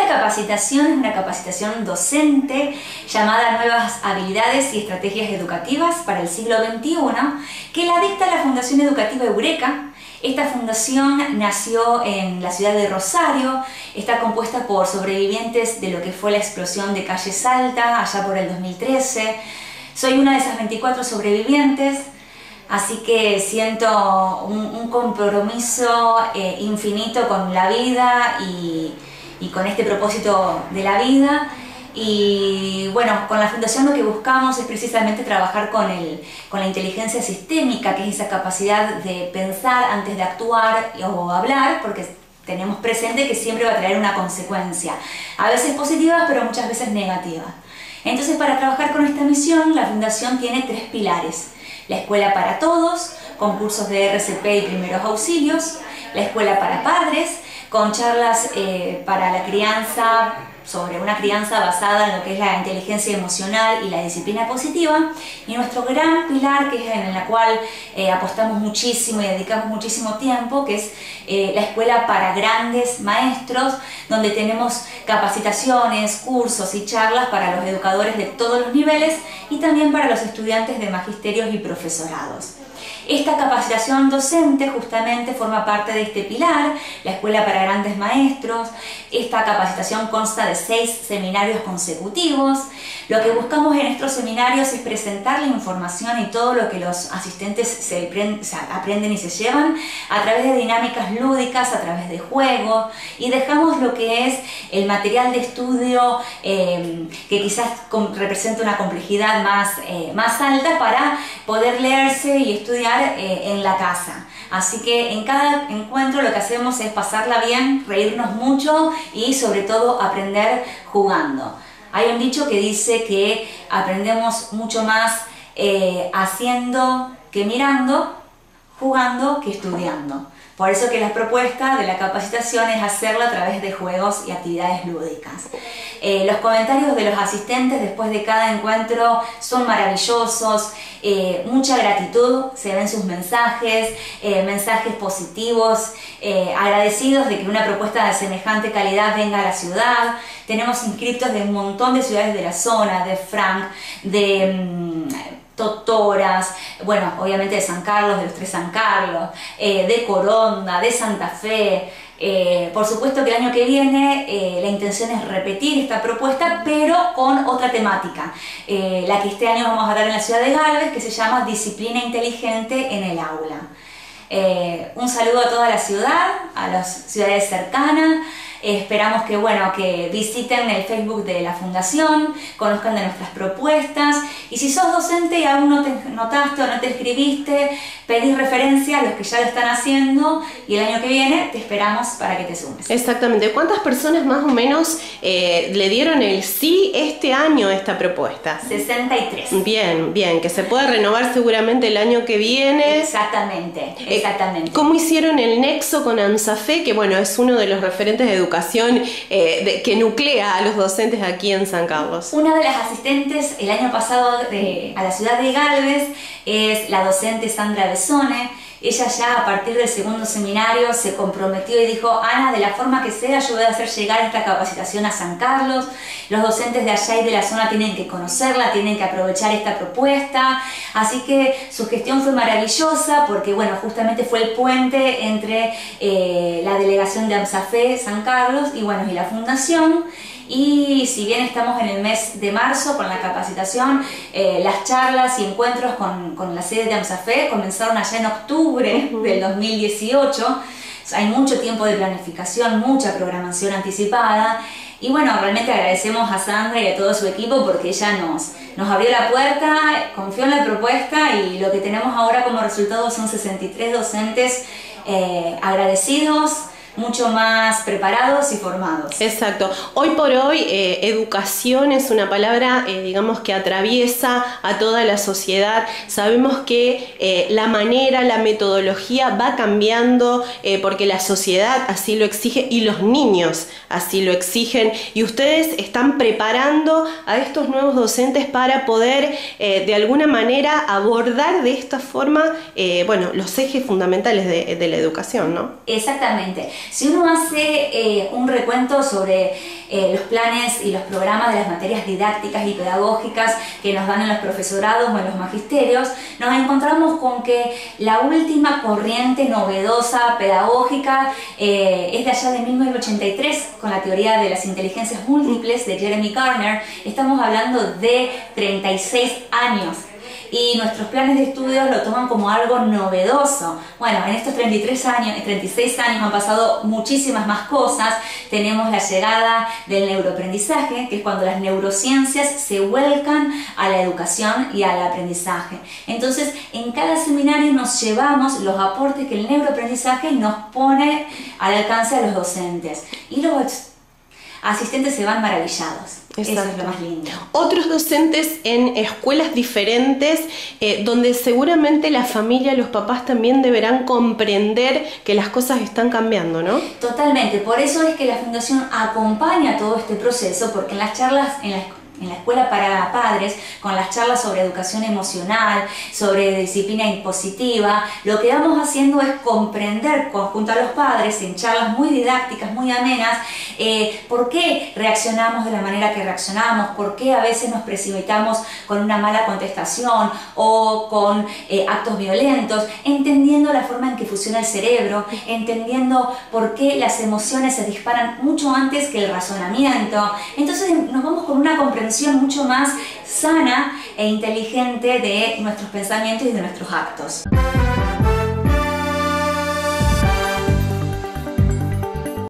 capacitación es una capacitación docente llamada Nuevas Habilidades y Estrategias Educativas para el siglo XXI, que la dicta la Fundación Educativa Eureka. Esta fundación nació en la ciudad de Rosario, está compuesta por sobrevivientes de lo que fue la explosión de Calle Salta, allá por el 2013. Soy una de esas 24 sobrevivientes, así que siento un compromiso infinito con la vida y con este propósito de la vida. Y bueno, con la fundación lo que buscamos es precisamente trabajar con la inteligencia sistémica, que es esa capacidad de pensar antes de actuar o hablar, porque tenemos presente que siempre va a traer una consecuencia, a veces positiva, pero muchas veces negativa. Entonces, para trabajar con esta misión, la fundación tiene 3 pilares: la escuela para todos, con cursos de RCP y primeros auxilios; la escuela para padres, con charlas para la crianza, sobre una crianza basada en lo que es la inteligencia emocional y la disciplina positiva; y nuestro gran pilar, que es en el cual apostamos muchísimo y dedicamos muchísimo tiempo, que es la escuela para grandes maestros, donde tenemos capacitaciones, cursos y charlas para los educadores de todos los niveles y también para los estudiantes de magisterios y profesorados. Esta capacitación docente justamente forma parte de este pilar, la escuela para grandes maestros. Esta capacitación consta de 6 seminarios consecutivos. Lo que buscamos en estos seminarios es presentar la información y todo lo que los asistentes aprenden y se llevan a través de dinámicas lúdicas, a través de juegos, y dejamos lo que es el material de estudio que quizás representa una complejidad más alta para poder leerse y estudiar en la casa. Así que en cada encuentro lo que hacemos es pasarla bien, reírnos mucho y sobre todo aprender jugando. Hay un dicho que dice que aprendemos mucho más haciendo que mirando, jugando que estudiando. Por eso que la propuesta de la capacitación es hacerla a través de juegos y actividades lúdicas. Los comentarios de los asistentes después de cada encuentro son maravillosos, mucha gratitud, se ven sus mensajes, mensajes positivos, agradecidos de que una propuesta de semejante calidad venga a la ciudad. Tenemos inscriptos de un montón de ciudades de la zona, de Frank, de Totoras, bueno, obviamente de San Carlos, de los 3 San Carlos, de Coronda, de Santa Fe. Por supuesto que el año que viene la intención es repetir esta propuesta, pero con otra temática, la que este año vamos a dar en la ciudad de Galvez, que se llama Disciplina Inteligente en el Aula. Un saludo a toda la ciudad, a las ciudades cercanas. Esperamos que visiten el Facebook de la Fundación, conozcan de nuestras propuestas, y si sos docente y aún no te notaste o no te inscribiste, pedís referencia a los que ya lo están haciendo y el año que viene te esperamos para que te sumes. Exactamente. ¿Cuántas personas más o menos le dieron el sí este año a esta propuesta? 63. Bien, bien, que se pueda renovar seguramente el año que viene. Exactamente, exactamente. ¿Cómo hicieron el nexo con AMSAFE, que bueno, es uno de los referentes de educación que nuclea a los docentes aquí en San Carlos? Una de las asistentes el año pasado a la ciudad de Galvez es la docente Sandra Besone. Ella ya a partir del segundo seminario se comprometió y dijo: Ana, de la forma que sea, yo voy a hacer llegar esta capacitación a San Carlos. Los docentes de allá y de la zona tienen que conocerla, tienen que aprovechar esta propuesta. Así que su gestión fue maravillosa porque, bueno, justamente fue el puente entre la delegación de AMSAFE San Carlos y, bueno, y la Fundación. Y si bien estamos en el mes de marzo con la capacitación, las charlas y encuentros con la sede de AMSAFE comenzaron allá en octubre del 2018. Hay mucho tiempo de planificación, mucha programación anticipada. Y bueno, realmente agradecemos a Sandra y a todo su equipo porque ella nos abrió la puerta, confió en la propuesta, y lo que tenemos ahora como resultado son 63 docentes agradecidos, mucho más preparados y formados. Exacto. Hoy por hoy educación es una palabra digamos que atraviesa a toda la sociedad. Sabemos que la manera, la metodología va cambiando porque la sociedad así lo exige y los niños así lo exigen, y ustedes están preparando a estos nuevos docentes para poder de alguna manera abordar de esta forma bueno, los ejes fundamentales de la educación, ¿no? Exactamente. Si uno hace un recuento sobre los planes y los programas de las materias didácticas y pedagógicas que nos dan en los profesorados o en los magisterios, nos encontramos con que la última corriente novedosa pedagógica es de allá de 1983, con la teoría de las inteligencias múltiples de Jeremy Gardner. Estamos hablando de 36 años. Y nuestros planes de estudios lo toman como algo novedoso. Bueno, en estos 36 años han pasado muchísimas más cosas. Tenemos la llegada del neuroaprendizaje, que es cuando las neurociencias se vuelcan a la educación y al aprendizaje. Entonces, en cada seminario nos llevamos los aportes que el neuroaprendizaje nos pone al alcance a los docentes. Y los asistentes se van maravillados. Exacto. Eso es lo más lindo. Otros docentes en escuelas diferentes, donde seguramente la familia, los papás también deberán comprender que las cosas están cambiando, ¿no? Totalmente, por eso es que la Fundación acompaña todo este proceso, porque en las charlas, en la escuela para padres, con las charlas sobre educación emocional, sobre disciplina impositiva, lo que vamos haciendo es comprender junto a los padres, en charlas muy didácticas, muy amenas, por qué reaccionamos de la manera que reaccionamos, por qué a veces nos precipitamos con una mala contestación o con actos violentos, entendiendo la forma en que funciona el cerebro, entendiendo por qué las emociones se disparan mucho antes que el razonamiento. Entonces nos vamos con una comprensión mucho más sana e inteligente de nuestros pensamientos y de nuestros actos.